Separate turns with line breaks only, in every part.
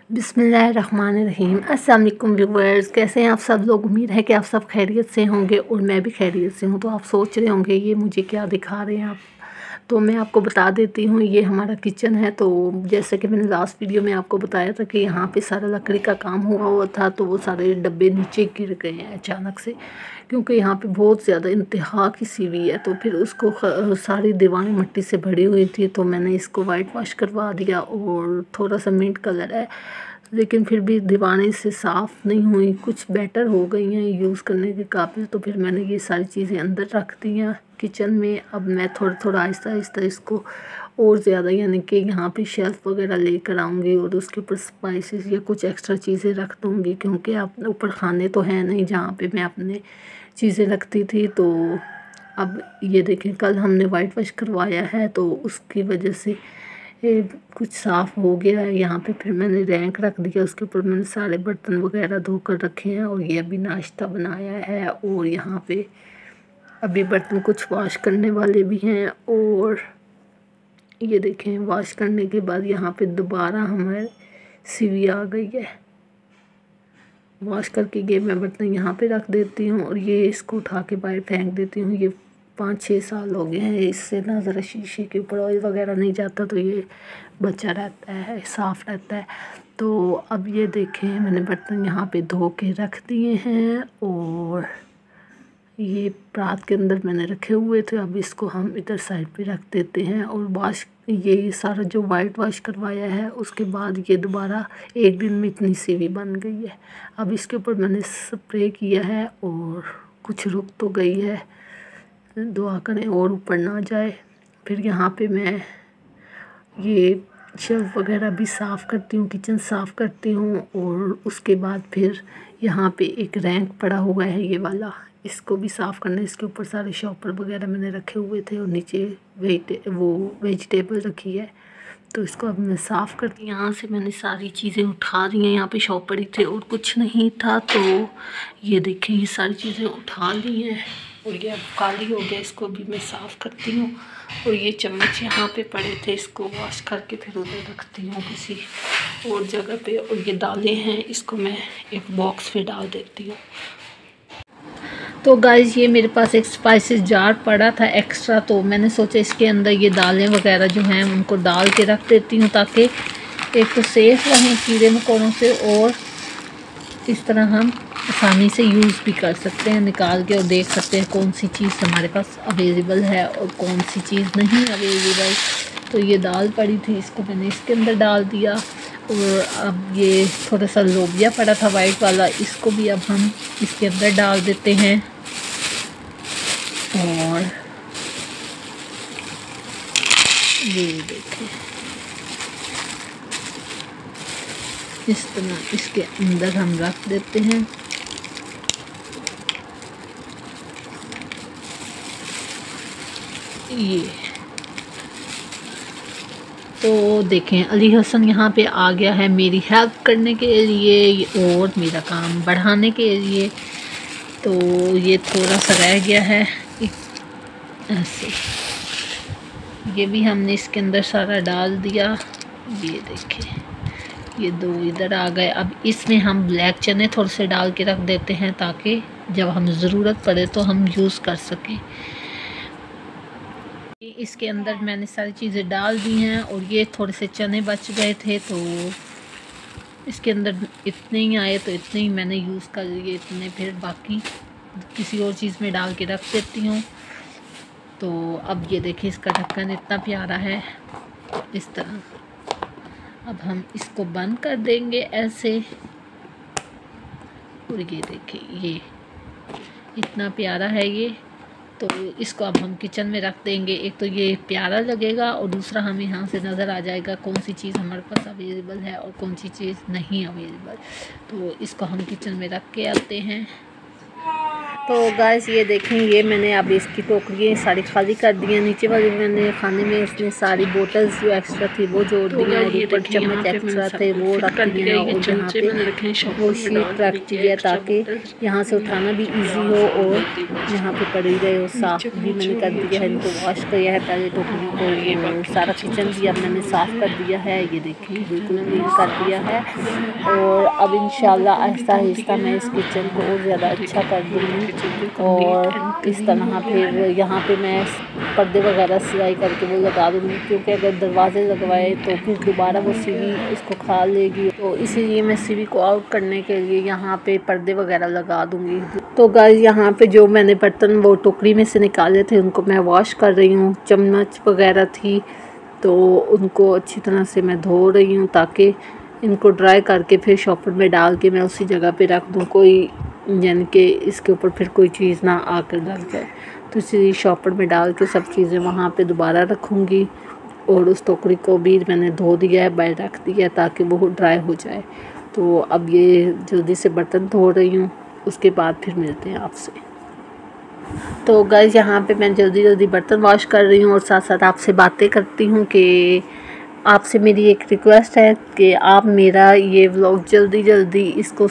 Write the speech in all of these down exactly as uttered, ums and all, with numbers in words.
बिस्मिल्लाहिर्रहमानिर्रहीम। अस्सलाम वालेकुम व्यूअर्स, कैसे हैं आप सब लोग। उम्मीद है कि आप सब खैरियत से होंगे और मैं भी खैरियत से हूँ। तो आप सोच रहे होंगे ये मुझे क्या दिखा रहे हैं आप, तो मैं आपको बता देती हूँ। ये हमारा किचन है। तो जैसे कि मैंने लास्ट वीडियो में आपको बताया था कि यहाँ पे सारा लकड़ी का काम हुआ हुआ था, तो वो सारे डब्बे नीचे गिर गए हैं अचानक से, क्योंकि यहाँ पे बहुत ज़्यादा इंतहा की सीवी है। तो फिर उसको सारी दीवारें मिट्टी से भरी हुई थी, तो मैंने इसको वाइट वॉश करवा दिया और थोड़ा सा मिंट कलर है, लेकिन फिर भी दीवारें से साफ़ नहीं हुई, कुछ बेटर हो गई हैं यूज़ करने के काबिल। तो फिर मैंने ये सारी चीज़ें अंदर रख दी हैं किचन में। अब मैं थोड़ा थोड़ा आहिस्ता आहिस्ता इसको और ज़्यादा, यानी कि यहाँ पे शेल्फ वगैरह लेकर आऊँगी और उसके ऊपर स्पाइसेस या कुछ एक्स्ट्रा चीज़ें रख दूँगी, क्योंकि आप ऊपर खाने तो हैं नहीं जहाँ पे मैं अपने चीज़ें रखती थी। तो अब ये देखें, कल हमने वाइट वॉश करवाया है, तो उसकी वजह से ये कुछ साफ़ हो गया है। यहाँ पे फिर मैंने रैंक रख दिया, उसके ऊपर मैंने सारे बर्तन वगैरह धोकर रखे हैं और ये अभी नाश्ता बनाया है। और यहाँ पे अभी बर्तन कुछ वॉश करने वाले भी हैं। और ये देखें, वॉश करने के बाद यहाँ पे दोबारा हमारे सीवी आ गई है। वॉश करके ये मैं बर्तन यहाँ पे रख देती हूँ और ये इसको उठा के बाहर फेंक देती हूँ। ये पाँच छः साल हो गए हैं, इससे ना ज़रा शीशे के ऊपर ऑयल वगैरह नहीं जाता, तो ये बचा रहता है, साफ़ रहता है। तो अब ये देखें, मैंने बर्तन यहाँ पे धो के रख दिए हैं और ये रात के अंदर मैंने रखे हुए थे। अब इसको हम इधर साइड पे रख देते हैं। और वॉश, ये सारा जो वाइट वॉश करवाया है, उसके बाद ये दोबारा एक दिन में इतनी सीवी बन गई है। अब इसके ऊपर मैंने स्प्रे किया है और कुछ रुक तो गई है, दुआ करें और ऊपर ना जाए। फिर यहाँ पे मैं ये शेल्फ वगैरह भी साफ़ करती हूँ, किचन साफ़ करती हूँ। और उसके बाद फिर यहाँ पे एक रैंक पड़ा हुआ है ये वाला, इसको भी साफ़ करना है। इसके ऊपर सारे शॉपर वगैरह मैंने रखे हुए थे और नीचे वेजिटे वो वेजिटेबल रखी है, तो इसको अब मैं साफ़ करती हूँ। यहाँ से मैंने सारी चीज़ें उठा दी हैं, यहाँ पे शॉपर ही थे और कुछ नहीं था। तो ये देखें, ये सारी चीज़ें उठा ली हैं और ये अब काली हो गया, इसको भी मैं साफ़ करती हूँ। और ये चम्मच यहाँ पे पड़े थे, इसको वॉश करके फिर उधर रखती हूँ किसी और जगह पे। और ये दालें हैं, इसको मैं एक बॉक्स में डाल देती हूँ। तो गाइस, ये मेरे पास एक स्पाइसेस जार पड़ा था एक्स्ट्रा, तो मैंने सोचा इसके अंदर ये दालें वगैरह जो हैं उनको डाल के रख देती हूँ, ताकि एक तो सेफ़ रहें कीड़े मकोड़ों से और इस तरह हम आसानी से यूज़ भी कर सकते हैं, निकाल के और देख सकते हैं कौन सी चीज़ हमारे पास अवेलेबल है और कौन सी चीज़ नहीं अवेलेबल। तो ये दाल पड़ी थी, इसको मैंने इसके अंदर डाल दिया। और अब ये थोड़ा सा लोबिया पड़ा था वाइट वाला, इसको भी अब हम इसके अंदर डाल देते हैं। और ये देखें, इस तरह इसके अंदर हम रख देते हैं। ये तो देखें, अली हसन यहाँ पे आ गया है मेरी हेल्प करने के लिए और मेरा काम बढ़ाने के लिए। तो ये थोड़ा सा रह गया है ऐसे, ये भी हमने इसके अंदर सारा डाल दिया। ये देखें, ये दो इधर आ गए। अब इसमें हम ब्लैक चने थोड़े से डाल के रख देते हैं, ताकि जब हम ज़रूरत पड़े तो हम यूज़ कर सकें। इसके अंदर मैंने सारी चीज़ें डाल दी हैं और ये थोड़े से चने बच गए थे, तो इसके अंदर इतने ही आए तो इतने ही मैंने यूज़ कर लिए, इतने फिर बाकी किसी और चीज़ में डाल के रख देती हूँ। तो अब ये देखिए, इसका ढक्कन इतना प्यारा है इस तरह। अब हम इसको बंद कर देंगे ऐसे। और ये देखिए, ये इतना प्यारा है ये। तो इसको अब हम किचन में रख देंगे। एक तो ये प्यारा लगेगा और दूसरा हमें यहाँ से नज़र आ जाएगा कौन सी चीज़ हमारे पास अवेलेबल है और कौन सी चीज़ नहीं अवेलेबल। तो इसको हम किचन में रख के आते हैं। तो गाइस ये देखें, ये मैंने अब इसकी टोकरियाँ सारी खाली कर दी हैं। नीचे वाले मैंने खाने में इसने सारी बोतल्स जो एक्स्ट्रा थी वो जोड़ दी हैं, और ऊपर चम्मच एक्स्ट्रा थे वो रख दिए हैं, और यहाँ पे वो शीट रख दी है ताकि यहाँ से उठाना भी इजी हो और यहाँ पे पड़ी रहे हो। साफ़ भी मैंने कर दिया है, इनको वॉश किया है पहले टोकरी को। सारा किचन भी अब मैंने साफ़ कर दिया है, ये देखिए बिल्कुल क्लीन कर दिया है। और अब इंशाल्लाह आहिस्ता आहिस्ता मैं इस किचन को और ज़्यादा अच्छा कर दूँगी। और इस तरह फिर यहाँ पे मैं पर्दे वगैरह सिलाई करके वो लगा दूँगी, क्योंकि अगर दरवाजे लगवाए तो फिर दोबारा वो सीवी इसको खा लेगी। तो इसीलिए मैं सीवी को आउट करने के लिए यहाँ पे पर्दे वगैरह लगा दूँगी। तो गाइस यहाँ पे जो मैंने बर्तन वो टोकरी में से निकाले थे उनको मैं वॉश कर रही हूँ। चम्मच वगैरह थी तो उनको अच्छी तरह से मैं धो रही हूँ, ताकि इनको ड्राई करके फिर शॉपर में डाल के मैं उसी जगह पे रख दूँ, कोई यानी कि इसके ऊपर फिर कोई चीज़ ना आकर लग जाए। तो इसी शॉपर में डाल के सब चीज़ें वहाँ पे दोबारा रखूँगी। और उस टोकरी को भी मैंने धो दिया है, बाहर रख दिया है ताकि वो ड्राई हो जाए। तो अब ये जल्दी से बर्तन धो रही हूँ, उसके बाद फिर मिलते हैं आपसे। तो गाइस यहाँ पे मैं जल्दी जल्दी बर्तन वॉश कर रही हूँ और साथ साथ आपसे बातें करती हूँ कि आपसे मेरी एक रिक्वेस्ट है कि आप मेरा ये व्लॉग जल्दी जल्दी इसको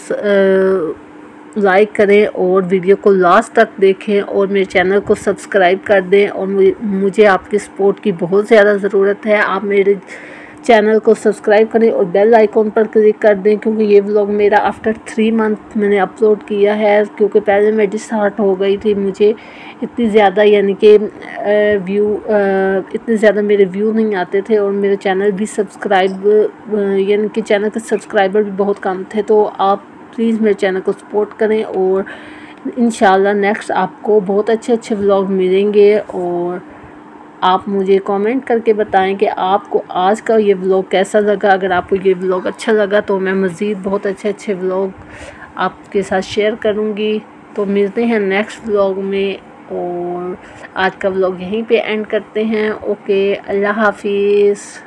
लाइक करें और वीडियो को लास्ट तक देखें और मेरे चैनल को सब्सक्राइब कर दें। और मुझे आपकी सपोर्ट की बहुत ज़्यादा ज़रूरत है। आप मेरे चैनल को सब्सक्राइब करें और बेल आइकॉन पर क्लिक कर दें, क्योंकि ये व्लॉग मेरा आफ्टर थ्री मंथ मैंने अपलोड किया है। क्योंकि पहले मैं डिसहार्ट हो गई थी, मुझे इतनी ज़्यादा यानी कि व्यू इतने ज़्यादा मेरे व्यू नहीं आते थे और मेरे चैनल भी सब्सक्राइब यानी कि चैनल के सब्सक्राइबर भी बहुत कम थे। तो आप प्लीज़ मेरे चैनल को सपोर्ट करें और इंशाल्लाह नेक्स्ट आपको बहुत अच्छे अच्छे व्लॉग मिलेंगे। और आप मुझे कमेंट करके बताएं कि आपको आज का ये व्लॉग कैसा लगा। अगर आपको ये व्लॉग अच्छा लगा तो मैं मज़ीद बहुत अच्छे अच्छे व्लॉग आपके साथ शेयर करूँगी। तो मिलते हैं नेक्स्ट व्लॉग में, और आज का व्लॉग यहीं पे एंड करते हैं। ओके, अल्लाह हाफिज़।